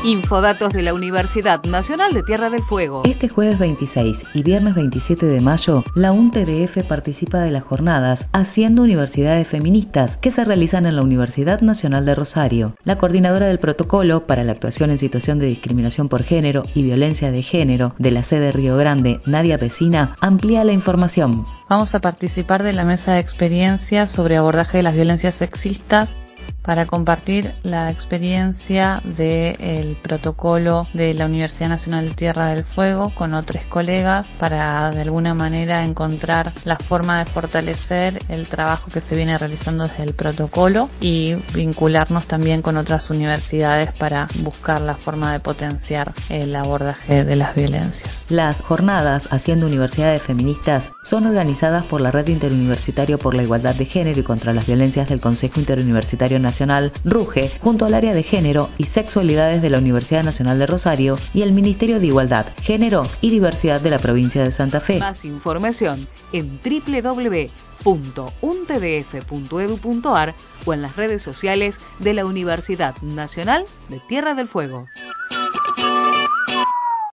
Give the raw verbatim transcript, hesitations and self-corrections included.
Infodatos de la Universidad Nacional de Tierra del Fuego. Este jueves veintiséis y viernes veintisiete de mayo, la U N T D F participa de las jornadas Haciendo Universidades Feministas que se realizan en la Universidad Nacional de Rosario. La coordinadora del protocolo para la actuación en situación de discriminación por género y violencia de género de la sede Río Grande, Nadia Pesina, amplía la información. Vamos a participar de la mesa de experiencias sobre abordaje de las violencias sexistas para compartir la experiencia del protocolo de la Universidad Nacional de Tierra del Fuego con otros colegas para de alguna manera encontrar la forma de fortalecer el trabajo que se viene realizando desde el protocolo y vincularnos también con otras universidades para buscar la forma de potenciar el abordaje de las violencias. Las jornadas Haciendo Universidades Feministas son organizadas por la Red Interuniversitario por la Igualdad de Género y contra las Violencias del Consejo Interuniversitario Nacional, RUGE, junto al área de Género y Sexualidades de la Universidad Nacional de Rosario y el Ministerio de Igualdad, Género y Diversidad de la provincia de Santa Fe. Más información en doble u doble u doble u punto u n t d f punto e d u punto a r o en las redes sociales de la Universidad Nacional de Tierra del Fuego.